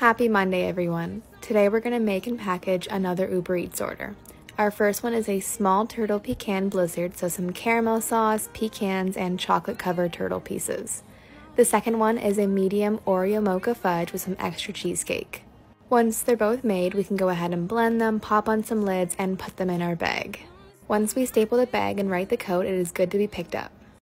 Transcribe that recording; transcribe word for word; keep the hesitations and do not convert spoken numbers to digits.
Happy Monday, everyone. Today we're going to make and package another Uber Eats order. Our first one is a small turtle pecan blizzard, so some caramel sauce, pecans, and chocolate-covered turtle pieces. The second one is a medium Oreo mocha fudge with some extra cheesecake. Once they're both made, we can go ahead and blend them, pop on some lids, and put them in our bag. Once we staple the bag and write the code, it is good to be picked up.